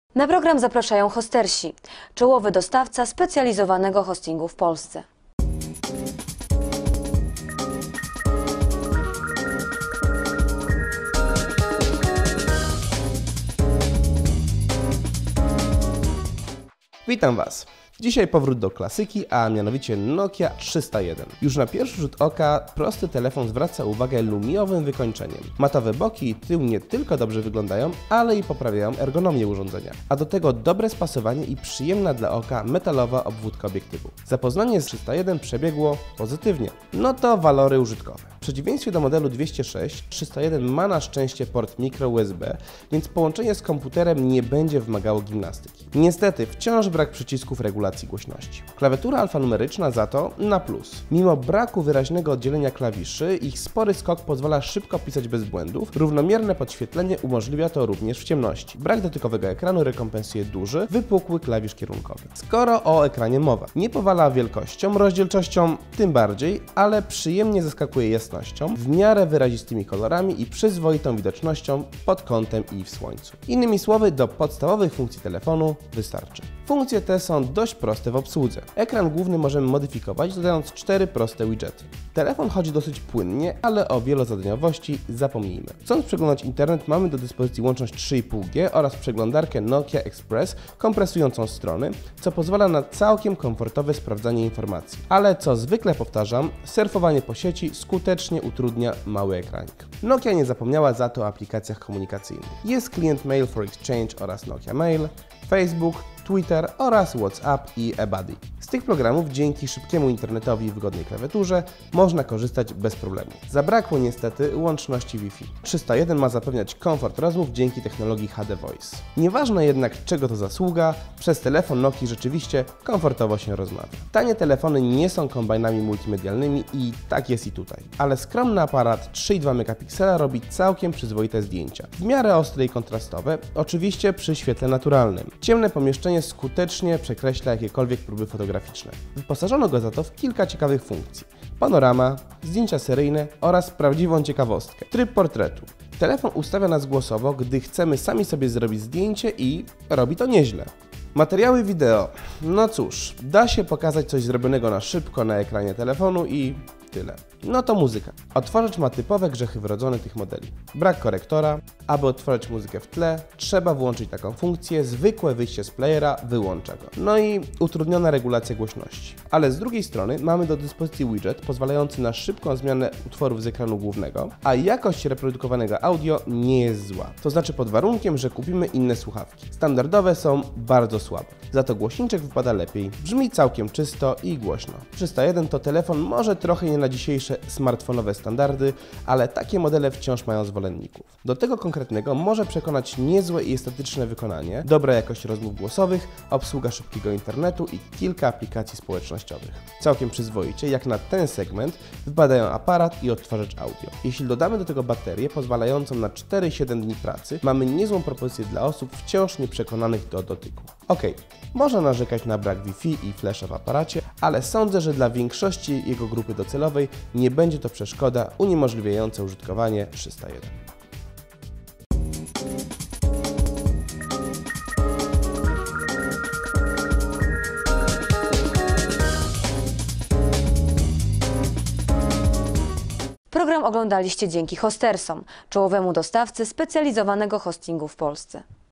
Na program zapraszają Hostersi, czołowy dostawca specjalizowanego hostingu w Polsce. Witam Was. Dzisiaj powrót do klasyki, a mianowicie Nokia 301. Już na pierwszy rzut oka prosty telefon zwraca uwagę lumiowym wykończeniem. Matowe boki i tył nie tylko dobrze wyglądają, ale i poprawiają ergonomię urządzenia. A do tego dobre spasowanie i przyjemna dla oka metalowa obwódka obiektywu. Zapoznanie z 301 przebiegło pozytywnie. No to walory użytkowe. W przeciwieństwie do modelu 206, 301 ma na szczęście port micro USB, więc połączenie z komputerem nie będzie wymagało gimnastyki. Niestety wciąż brak przycisków regulacji głośności. Klawiatura alfanumeryczna za to na plus. Mimo braku wyraźnego oddzielenia klawiszy, ich spory skok pozwala szybko pisać bez błędów, równomierne podświetlenie umożliwia to również w ciemności. Brak dotykowego ekranu rekompensuje duży, wypukły klawisz kierunkowy. Skoro o ekranie mowa, nie powala wielkością, rozdzielczością tym bardziej, ale przyjemnie zaskakuje jasnością, w miarę wyrazistymi kolorami i przyzwoitą widocznością pod kątem i w słońcu. Innymi słowy, do podstawowych funkcji telefonu wystarczy. Funkcje te są dość proste w obsłudze. Ekran główny możemy modyfikować, dodając 4 proste widgety. Telefon chodzi dosyć płynnie, ale o wielozadaniowości zapomnijmy. Chcąc przeglądać internet, mamy do dyspozycji łączność 3,5G oraz przeglądarkę Nokia Express kompresującą strony, co pozwala na całkiem komfortowe sprawdzanie informacji. Ale co zwykle powtarzam, surfowanie po sieci skutecznie utrudnia mały ekranik. Nokia nie zapomniała za to o aplikacjach komunikacyjnych. Jest klient Mail for Exchange oraz Nokia Mail, Facebook, Twitter oraz WhatsApp i eBuddy. Z tych programów dzięki szybkiemu internetowi i wygodnej klawiaturze można korzystać bez problemu. Zabrakło niestety łączności Wi-Fi. 301 ma zapewniać komfort rozmów dzięki technologii HD Voice. Nieważne jednak czego to zasługa, przez telefon Nokii rzeczywiście komfortowo się rozmawia. Tanie telefony nie są kombajnami multimedialnymi i tak jest i tutaj. Ale skromny aparat 3,2 megapiksela robi całkiem przyzwoite zdjęcia. W miarę ostre i kontrastowe, oczywiście przy świetle naturalnym. Ciemne pomieszczenie skutecznie przekreśla jakiekolwiek próby fotograficzne. Wyposażono go za to w kilka ciekawych funkcji. Panorama, zdjęcia seryjne oraz prawdziwą ciekawostkę, tryb portretu. Telefon ustawia nas głosowo, gdy chcemy sami sobie zrobić zdjęcie i robi to nieźle. Materiały wideo. No cóż, da się pokazać coś zrobionego na szybko na ekranie telefonu i tyle. No to muzyka. Odtwarzacz ma typowe grzechy wrodzone tych modeli. Brak korektora. Aby odtwarzać muzykę w tle, trzeba włączyć taką funkcję, zwykłe wyjście z playera wyłącza go. No i utrudniona regulacja głośności. Ale z drugiej strony mamy do dyspozycji widget pozwalający na szybką zmianę utworów z ekranu głównego, a jakość reprodukowanego audio nie jest zła. To znaczy pod warunkiem, że kupimy inne słuchawki. Standardowe są bardzo słabe. Za to głośniczek wypada lepiej, brzmi całkiem czysto i głośno. 301 to telefon może trochę nie na dzisiejsze smartfonowe standardy, ale takie modele wciąż mają zwolenników. Do tego konkretnego może przekonać niezłe i estetyczne wykonanie, dobra jakość rozmów głosowych, obsługa szybkiego internetu i kilka aplikacji społecznościowych. Całkiem przyzwoicie, jak na ten segment, wypadają aparat i odtwarzacz audio. Jeśli dodamy do tego baterię pozwalającą na 4-7 dni pracy, mamy niezłą propozycję dla osób wciąż nieprzekonanych do dotyku. Można narzekać na brak Wi-Fi i flasha w aparacie, ale sądzę, że dla większości jego grupy docelowej nie będzie to przeszkoda uniemożliwiająca użytkowanie 301. Program oglądaliście dzięki Hostersom, czołowemu dostawcy specjalizowanego hostingu w Polsce.